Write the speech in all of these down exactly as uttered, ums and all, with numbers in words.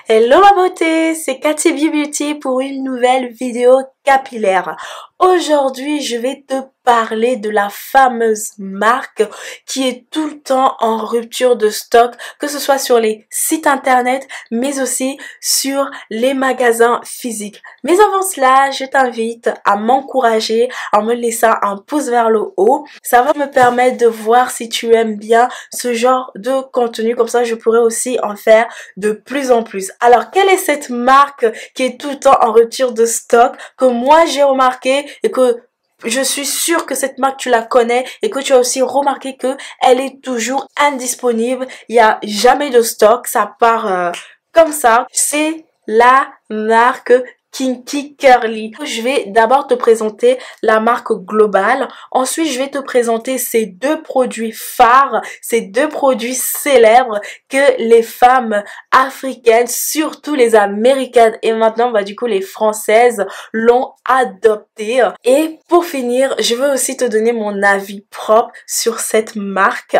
Hello ma beauté, c'est Cathy Beauty pour une nouvelle vidéo capillaire. Aujourd'hui, je vais te parler de la fameuse marque qui est tout le temps en rupture de stock, que ce soit sur les sites internet, mais aussi sur les magasins physiques. Mais avant cela, je t'invite à m'encourager en me laissant un pouce vers le haut. Ça va me permettre de voir si tu aimes bien ce genre de contenu, comme ça je pourrai aussi en faire de plus en plus. Alors, quelle est cette marque qui est tout le temps en rupture de stock, que moi j'ai remarqué et que je suis sûre que cette marque tu la connais et que tu as aussi remarqué que elle est toujours indisponible, il n'y a jamais de stock, ça part euh, comme ça. C'est la marque Kinky Curly. Je vais d'abord te présenter la marque globale. Ensuite, je vais te présenter ces deux produits phares, ces deux produits célèbres que les femmes africaines, surtout les américaines et maintenant bah du coup les françaises l'ont adopté. Et pour finir, je veux aussi te donner mon avis propre sur cette marque.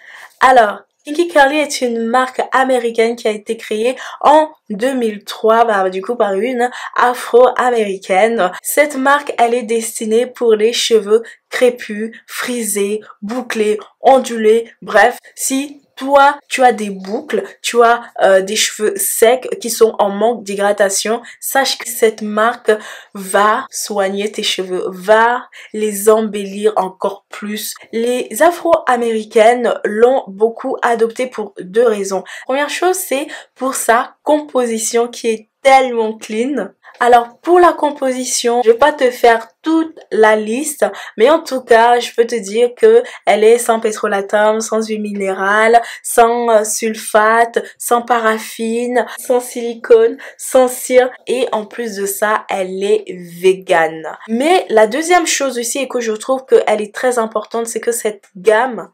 Alors, Kinky Curly est une marque américaine qui a été créée en deux mille trois, bah, du coup par une afro-américaine. Cette marque, elle est destinée pour les cheveux crépus, frisés, bouclés, ondulés, bref, si toi, tu as des boucles, tu as euh, des cheveux secs qui sont en manque d'hydratation, sache que cette marque va soigner tes cheveux, va les embellir encore plus. Les afro-américaines l'ont beaucoup adopté pour deux raisons. Première chose, c'est pour sa composition qui est tellement clean. Alors pour la composition, je vais pas te faire toute la liste, mais en tout cas, je peux te dire que elle est sans pétrolatum, sans huile minérale, sans euh, sulfate, sans paraffine, sans silicone, sans cire et en plus de ça, elle est végane. Mais la deuxième chose aussi et que je trouve qu'elle est très importante, c'est que cette gamme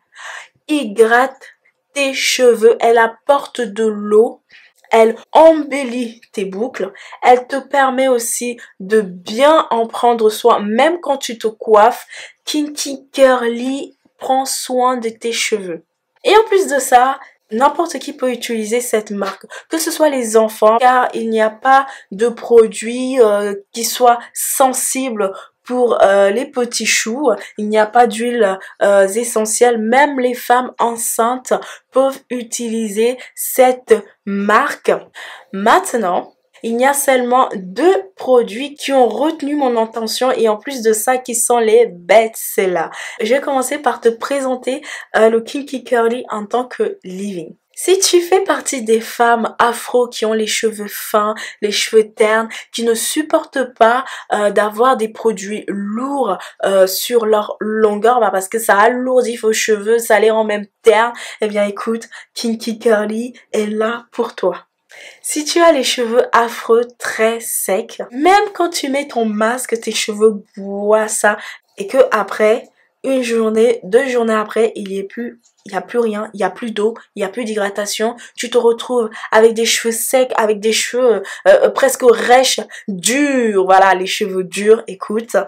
hydrate tes cheveux, elle apporte de l'eau. Elle embellit tes boucles, elle te permet aussi de bien en prendre soin, même quand tu te coiffes. Kinky Curly prend soin de tes cheveux. Et en plus de ça, n'importe qui peut utiliser cette marque, que ce soit les enfants, car il n'y a pas de produit euh, qui soit sensible pour euh, les petits choux. Il n'y a pas d'huile euh, essentielle. Même les femmes enceintes peuvent utiliser cette marque. Maintenant, il y a seulement deux produits qui ont retenu mon attention et en plus de ça qui sont les best-sellers. Je vais commencer par te présenter euh, le Kinky Curly en tant que leave-in. Si tu fais partie des femmes afro qui ont les cheveux fins, les cheveux ternes, qui ne supportent pas euh, d'avoir des produits lourds euh, sur leur longueur, bah parce que ça alourdit vos cheveux, ça les rend même ternes, eh bien écoute, Kinky Curly est là pour toi. Si tu as les cheveux affreux très secs, même quand tu mets ton masque, tes cheveux boivent ça et que après une journée, deux journées après, il y a plus, il y a plus rien, il y a plus d'eau, il y a plus d'hydratation, tu te retrouves avec des cheveux secs, avec des cheveux euh, presque rêches, durs, voilà, les cheveux durs. Écoute,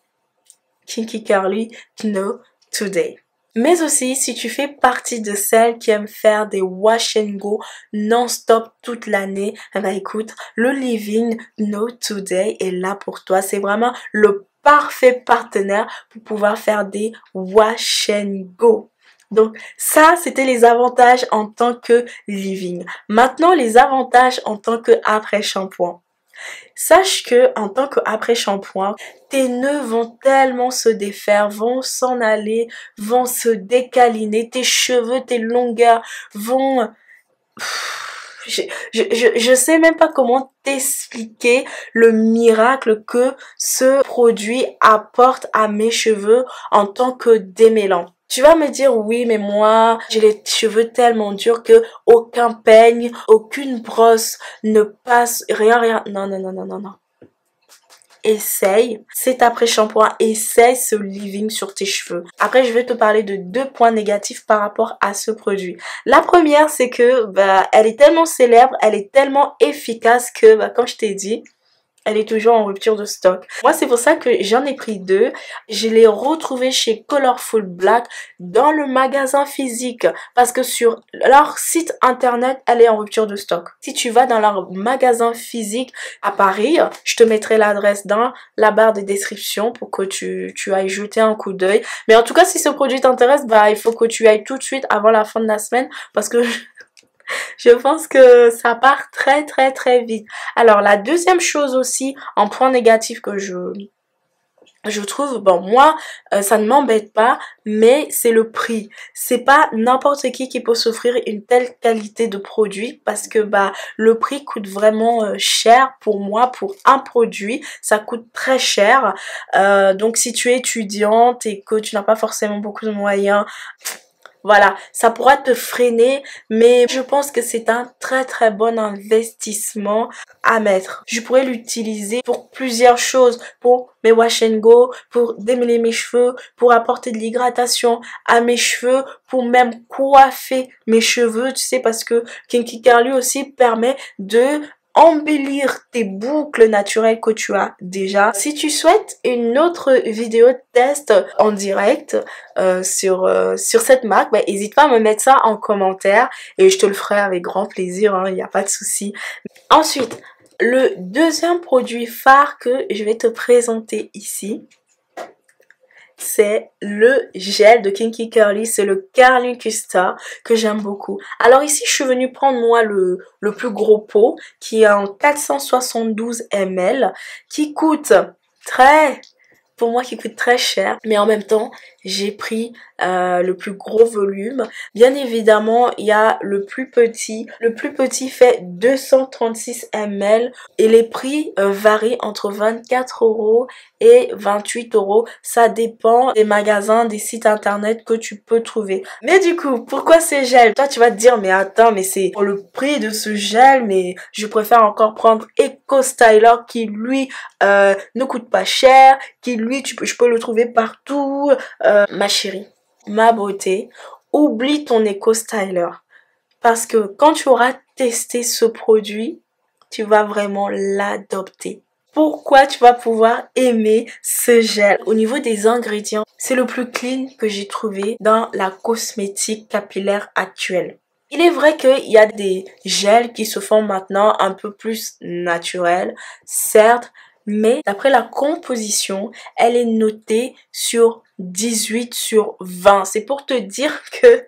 Kinky Curly, know today. Mais aussi, si tu fais partie de celles qui aiment faire des wash and go non-stop toute l'année, eh ben écoute, le Living Know Today est là pour toi. C'est vraiment le parfait partenaire pour pouvoir faire des wash and go. Donc ça, c'était les avantages en tant que living. Maintenant, les avantages en tant que après-shampoing. Sache que en tant qu'après-shampoing, tes nœuds vont tellement se défaire, vont s'en aller, vont se décaliner, tes cheveux, tes longueurs vont... Je, je, je, je sais même pas comment t'expliquer le miracle que ce produit apporte à mes cheveux en tant que démêlant. Tu vas me dire oui mais moi j'ai les cheveux tellement durs que aucun peigne, aucune brosse ne passe, rien rien. Non non non non non non. Essaye cet après-shampoing, essaye ce leave-in sur tes cheveux. Après, je vais te parler de deux points négatifs par rapport à ce produit. La première, c'est que bah, elle est tellement célèbre, elle est tellement efficace que, bah, comme je t'ai dit, elle est toujours en rupture de stock. Moi, c'est pour ça que j'en ai pris deux. Je l'ai retrouvé chez Colorful Black dans le magasin physique parce que sur leur site internet, elle est en rupture de stock. Si tu vas dans leur magasin physique à Paris, je te mettrai l'adresse dans la barre de description pour que tu, tu ailles jeter un coup d'œil. Mais en tout cas, si ce produit t'intéresse, bah, il faut que tu ailles tout de suite avant la fin de la semaine parce que je pense que ça part très très très vite. Alors la deuxième chose aussi, en point négatif que je je trouve, bon moi euh, ça ne m'embête pas, mais c'est le prix. C'est pas n'importe qui qui peut s'offrir une telle qualité de produit parce que bah le prix coûte vraiment euh, cher pour moi, pour un produit ça coûte très cher. Euh, donc si tu es étudiante et que tu n'as pas forcément beaucoup de moyens, voilà, ça pourra te freiner, mais je pense que c'est un très très bon investissement à mettre. Je pourrais l'utiliser pour plusieurs choses, pour mes wash and go, pour démêler mes cheveux, pour apporter de l'hydratation à mes cheveux, pour même coiffer mes cheveux, tu sais, parce que Kinky Curly aussi permet de embellir tes boucles naturelles que tu as déjà. Si tu souhaites une autre vidéo test en direct euh, sur, euh, sur cette marque, bah, n'hésite pas à me mettre ça en commentaire et je te le ferai avec grand plaisir, il n'y a pas de souci. Ensuite, le deuxième produit phare que je vais te présenter ici, c'est le gel de Kinky Curly, c'est le Curly Custa que j'aime beaucoup. Alors ici je suis venue prendre moi le, le plus gros pot qui est en quatre cent soixante-douze millilitres qui coûte très, pour moi qui coûte très cher, mais en même temps j'ai pris euh, le plus gros volume. Bien évidemment il y a le plus petit, le plus petit fait deux cent trente-six millilitres et les prix euh, varient entre vingt-quatre euros et vingt-huit euros, ça dépend des magasins, des sites internet que tu peux trouver. Mais du coup, pourquoi ces gels? Toi tu vas te dire mais attends, mais c'est pour le prix de ce gel, mais je préfère encore prendre Eco Styler qui lui euh, ne coûte pas cher, qui lui tu peux, je peux le trouver partout. Euh, ma chérie, ma beauté, oublie ton Eco Styler parce que quand tu auras testé ce produit, tu vas vraiment l'adopter. Pourquoi tu vas pouvoir aimer ce gel? Au niveau des ingrédients, c'est le plus clean que j'ai trouvé dans la cosmétique capillaire actuelle. Il est vrai qu'il y a des gels qui se font maintenant un peu plus naturels, certes, mais d'après la composition, elle est notée sur dix-huit sur vingt. C'est pour te dire que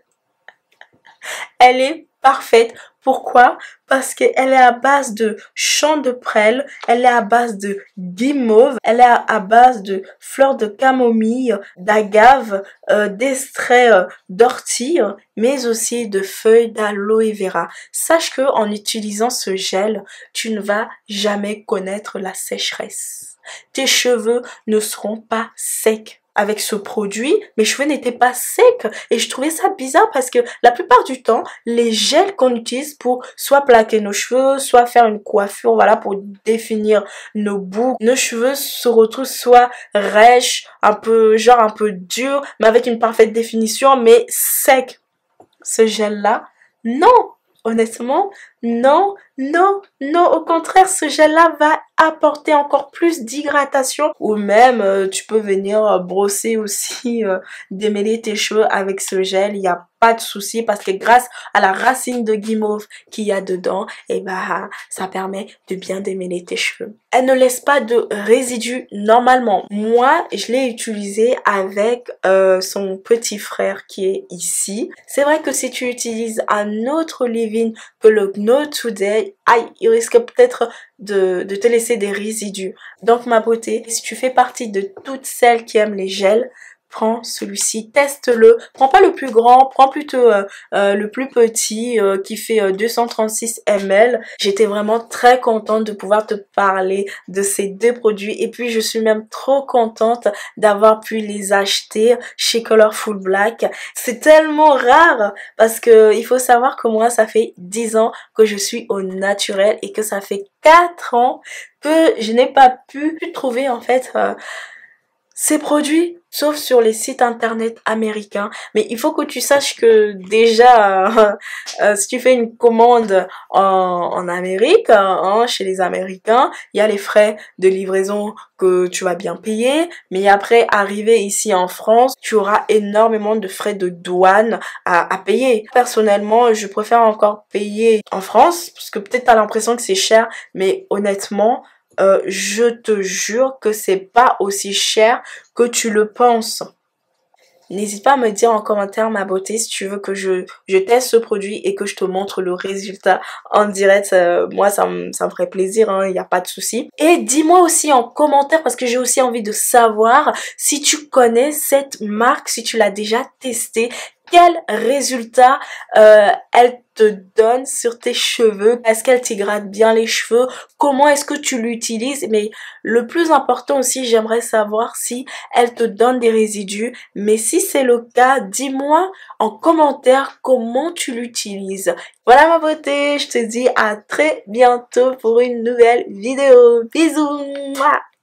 elle est parfaite. Pourquoi? Parce qu'elle est à base de champ de prêle, elle est à base de guimauve, elle est à base de fleurs de camomille, d'agave, euh, d'extrait euh, d'ortie, mais aussi de feuilles d'aloe vera. Sache que en utilisant ce gel, tu ne vas jamais connaître la sécheresse. Tes cheveux ne seront pas secs. Avec ce produit, mes cheveux n'étaient pas secs et je trouvais ça bizarre parce que la plupart du temps, les gels qu'on utilise pour soit plaquer nos cheveux, soit faire une coiffure, voilà, pour définir nos boucles, nos cheveux se retrouvent soit rêches, un peu, genre un peu durs, mais avec une parfaite définition, mais sec. Ce gel-là, non! Honnêtement, non, non, non, au contraire, ce gel-là va apporter encore plus d'hydratation ou même euh, tu peux venir euh, brosser aussi, euh, démêler tes cheveux avec ce gel, il n'y a pas de souci parce que grâce à la racine de guimauve qu'il y a dedans, et bah ça permet de bien démêler tes cheveux. Elle ne laisse pas de résidus normalement. Moi, je l'ai utilisé avec euh, son petit frère qui est ici. C'est vrai que si tu utilises un autre leave-in que le Know Today, aïe, il risque peut-être de, de te laisser des résidus. Donc ma beauté, si tu fais partie de toutes celles qui aiment les gels, prends celui-ci, teste-le. Prends pas le plus grand, prends plutôt euh, euh, le plus petit euh, qui fait euh, deux cent trente-six millilitres. J'étais vraiment très contente de pouvoir te parler de ces deux produits et puis je suis même trop contente d'avoir pu les acheter chez Colorful Black. C'est tellement rare parce que il faut savoir que moi ça fait dix ans que je suis au naturel et que ça fait quatre ans que je n'ai pas pu trouver en fait... Euh, ces produits, sauf sur les sites internet américains. Mais il faut que tu saches que déjà, euh, euh, si tu fais une commande en, en Amérique, hein, chez les Américains, il y a les frais de livraison que tu vas bien payer. Mais après, arrivé ici en France, tu auras énormément de frais de douane à, à payer. Personnellement, je préfère encore payer en France, parce que peut-être tu as l'impression que c'est cher, mais honnêtement, Euh, je te jure que c'est pas aussi cher que tu le penses. N'hésite pas à me dire en commentaire, ma beauté, si tu veux que je, je teste ce produit et que je te montre le résultat en direct. Euh, moi, ça me, ça me ferait plaisir, il n'y a pas de souci. Et dis-moi aussi en commentaire, parce que j'ai aussi envie de savoir si tu connais cette marque, si tu l'as déjà testée. Quel résultat euh, elle te donne sur tes cheveux? Est-ce qu'elle t'hydrate bien les cheveux? Comment est-ce que tu l'utilises? Mais le plus important aussi, j'aimerais savoir si elle te donne des résidus. Mais si c'est le cas, dis-moi en commentaire comment tu l'utilises. Voilà ma beauté, je te dis à très bientôt pour une nouvelle vidéo. Bisous! Mouah.